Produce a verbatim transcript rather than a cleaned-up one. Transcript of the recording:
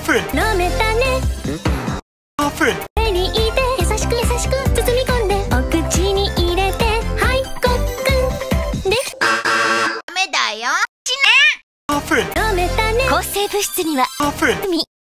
飲めたね。手に入れて優しく優しく包み込んでお口に入れてはいごっくんできた。 ダメだよ。しね。 飲めたね。 抗生物質にはみ